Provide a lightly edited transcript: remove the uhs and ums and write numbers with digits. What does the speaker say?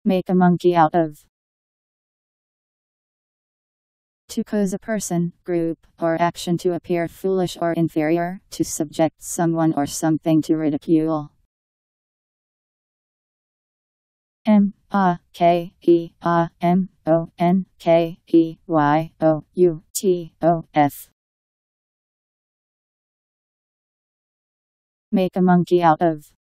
Make a monkey out of. To cause a person, group, or action to appear foolish or inferior, to subject someone or something to ridicule. Monkeyoutof. Make a monkey out of.